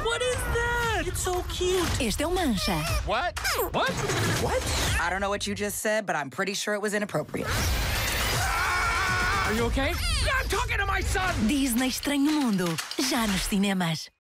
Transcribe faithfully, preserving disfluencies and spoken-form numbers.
What is that? It's so cute. Este é o Mancha. What? What? What? I don't know what you just said, but I'm pretty sure it was inappropriate. Are you okay? Yeah, I'm talking to my son! Disney Estranho Mundo. Já nos cinemas.